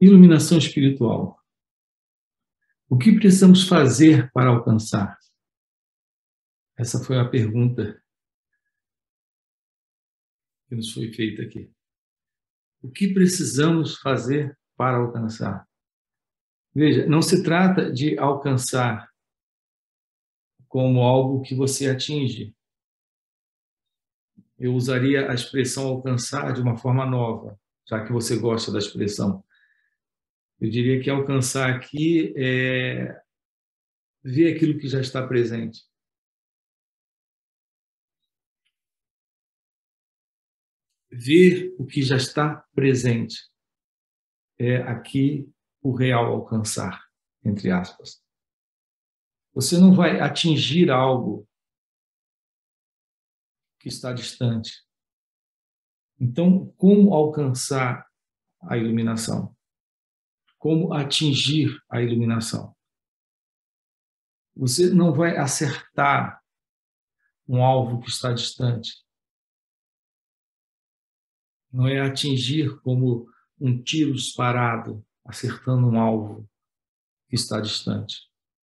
Iluminação espiritual. O que precisamos fazer para alcançar? Essa foi a pergunta que nos foi feita aqui. O que precisamos fazer para alcançar? Veja, não se trata de alcançar como algo que você atinge. Eu usaria a expressão alcançar de uma forma nova, já que você gosta da expressão. Eu diria que alcançar aqui é ver aquilo que já está presente. Ver o que já está presente é aqui o real alcançar, entre aspas. Você não vai atingir algo que está distante. Então, como alcançar a iluminação? Como atingir a iluminação? Você não vai acertar um alvo que está distante. Não é atingir como um tiro disparado, acertando um alvo que está distante.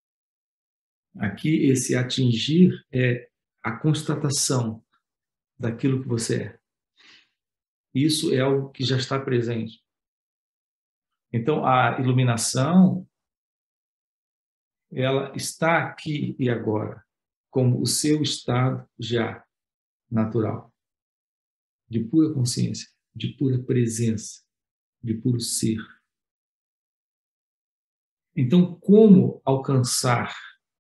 Aqui, esse atingir é a constatação daquilo que você é. Isso é algo que já está presente. Então, a iluminação, ela está aqui e agora, como o seu estado já natural, de pura consciência, de pura presença, de puro ser. Então, como alcançar,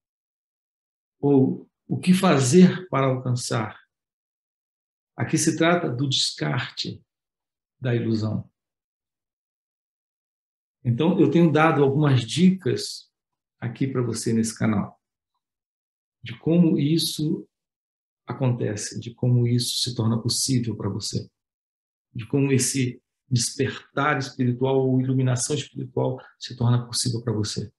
ou o que fazer para alcançar? Aqui se trata do descarte da ilusão. Então, eu tenho dado algumas dicas aqui para você nesse canal, de como isso acontece, de como isso se torna possível para você, de como esse despertar espiritual ou iluminação espiritual se torna possível para você.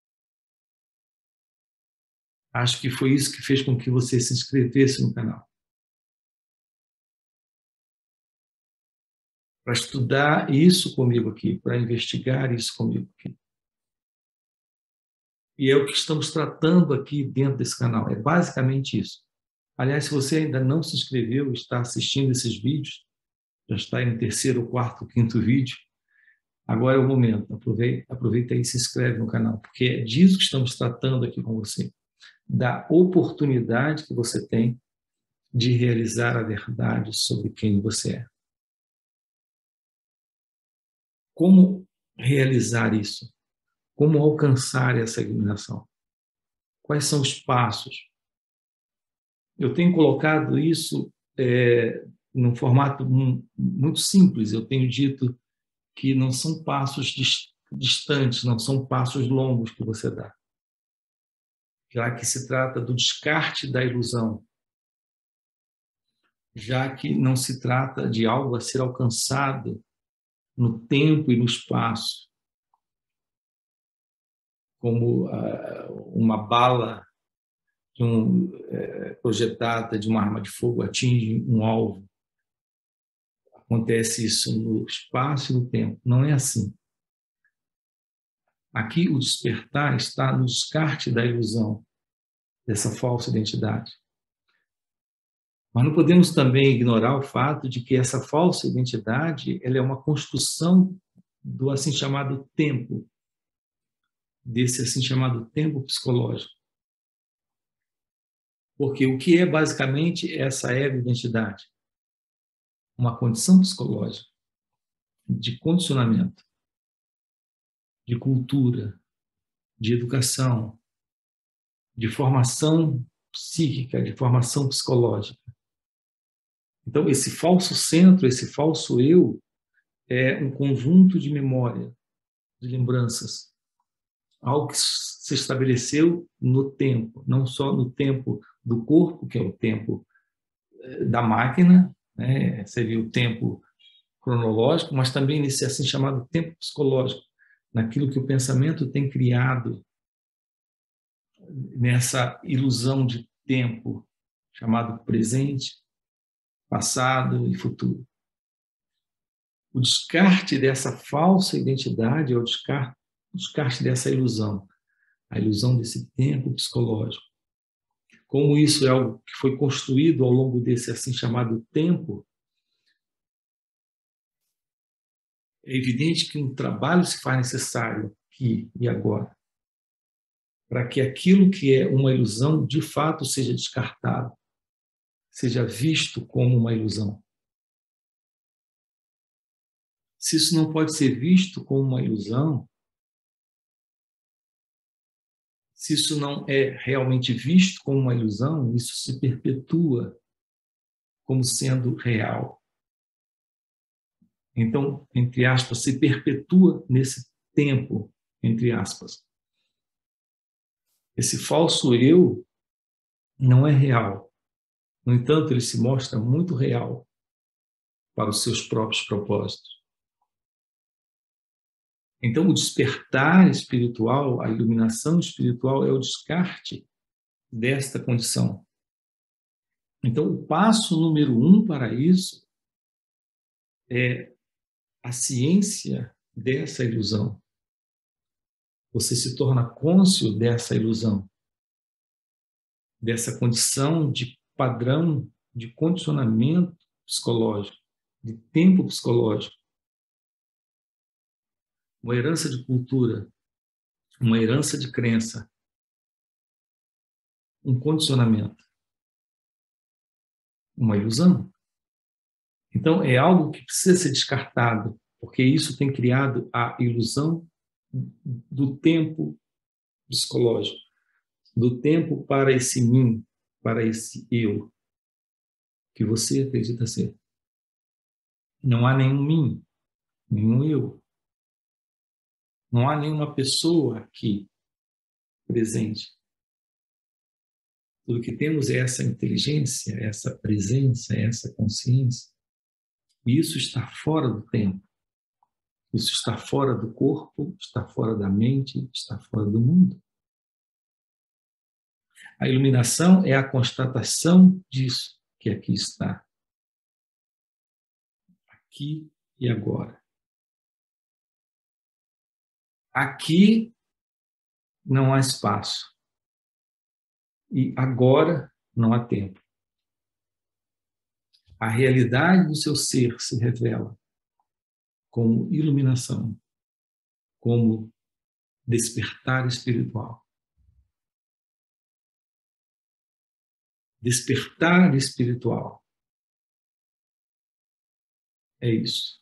Acho que foi isso que fez com que você se inscrevesse no canal. Para estudar isso comigo aqui, para investigar isso comigo aqui. E é o que estamos tratando aqui dentro desse canal, é basicamente isso. Aliás, se você ainda não se inscreveu, está assistindo esses vídeos, já está em terceiro, quarto, quinto vídeo, agora é o momento, aproveita e se inscreve no canal, porque é disso que estamos tratando aqui com você, da oportunidade que você tem de realizar a verdade sobre quem você é. Como realizar isso? Como alcançar essa iluminação? Quais são os passos? Eu tenho colocado isso num formato muito simples. Eu tenho dito que não são passos distantes, não são passos longos que você dá. Já que se trata do descarte da ilusão, já que não se trata de algo a ser alcançado no tempo e no espaço, como uma bala projetada de uma arma de fogo atinge um alvo. Acontece isso no espaço e no tempo. Não é assim. Aqui o despertar está no descarte da ilusão, dessa falsa identidade. Mas não podemos também ignorar o fato de que essa falsa identidade ela é uma construção do assim chamado tempo, desse assim chamado tempo psicológico. Porque o que é basicamente essa ego-identidade? Uma condição psicológica de condicionamento, de cultura, de educação, de formação psíquica, de formação psicológica. Então, esse falso centro, esse falso eu, é um conjunto de memória, de lembranças, algo que se estabeleceu no tempo, não só no tempo do corpo, que é o tempo da máquina, né? Seria o tempo cronológico, mas também nesse assim chamado tempo psicológico, naquilo que o pensamento tem criado, nessa ilusão de tempo chamado presente, passado e futuro. O descarte dessa falsa identidade é o descarte dessa ilusão, a ilusão desse tempo psicológico. Como isso é algo que foi construído ao longo desse assim chamado tempo, é evidente que um trabalho se faz necessário aqui e agora, para que aquilo que é uma ilusão de fato seja descartado, seja visto como uma ilusão. Se isso não pode ser visto como uma ilusão, se isso não é realmente visto como uma ilusão, isso se perpetua como sendo real. Então, entre aspas, se perpetua nesse tempo, entre aspas. Esse falso eu não é real. No entanto, ele se mostra muito real para os seus próprios propósitos. Então, o despertar espiritual, a iluminação espiritual é o descarte desta condição. Então, o passo número 1 para isso é a ciência dessa ilusão. Você se torna cônscio dessa ilusão, dessa condição de padrão de condicionamento psicológico, de tempo psicológico, uma herança de cultura, uma herança de crença, um condicionamento, uma ilusão. Então, é algo que precisa ser descartado, porque isso tem criado a ilusão do tempo psicológico, do tempo para esse mim, para esse eu, que você acredita ser. Não há nenhum mim, nenhum eu. Não há nenhuma pessoa aqui presente. Tudo que temos é essa inteligência, essa presença, essa consciência. E isso está fora do tempo. Isso está fora do corpo, está fora da mente, está fora do mundo. A iluminação é a constatação disso que aqui está. Aqui e agora. Aqui não há espaço. E agora não há tempo. A realidade do seu ser se revela como iluminação, como despertar espiritual. Despertar espiritual. É isso.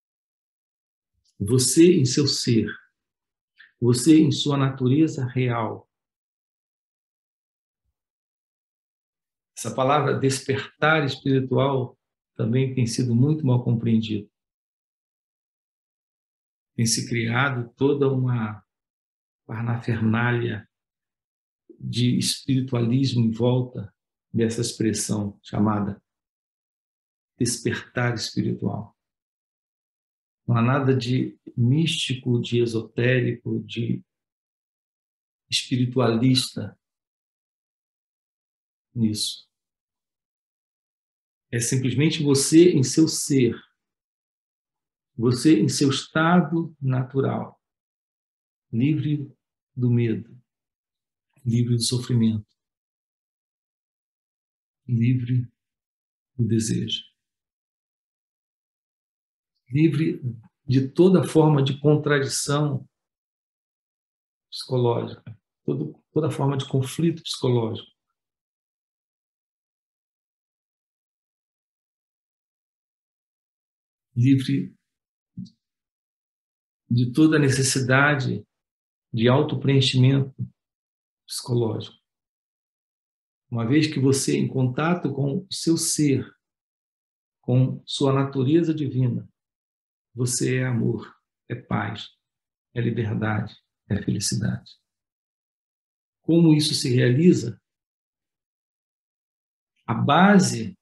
Você em seu ser, você em sua natureza real. Essa palavra despertar espiritual também tem sido muito mal compreendida. Tem se criado toda uma parafernália de espiritualismo em volta dessa expressão chamada despertar espiritual. Não há nada de místico, de esotérico, de espiritualista nisso. É simplesmente você em seu ser, você em seu estado natural, livre do medo, livre do sofrimento, livre do desejo, livre de toda forma de contradição psicológica, toda forma de conflito psicológico. Livre de toda necessidade de autopreenchimento psicológico. Uma vez que você, em contato com o seu ser, com sua natureza divina, você é amor, é paz, é liberdade, é felicidade. Como isso se realiza? A base,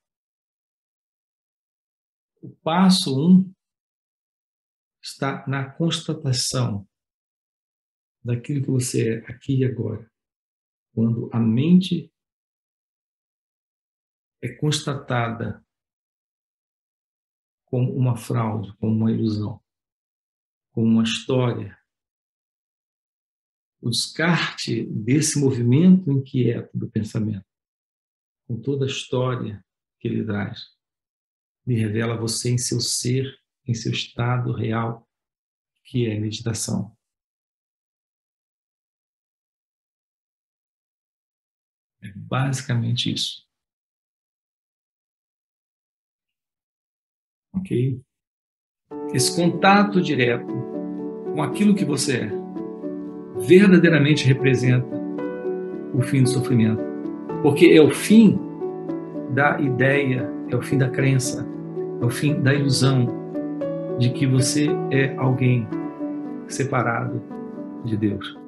o passo 1, está na constatação daquilo que você é aqui e agora. Quando a mente é constatada como uma fraude, como uma ilusão, como uma história. O descarte desse movimento inquieto do pensamento, com toda a história que ele traz, lhe revela você em seu ser, em seu estado real, que é a meditação. É basicamente isso. Ok? Esse contato direto com aquilo que você é, verdadeiramente representa o fim do sofrimento. Porque é o fim da ideia, é o fim da crença, é o fim da ilusão de que você é alguém separado de Deus.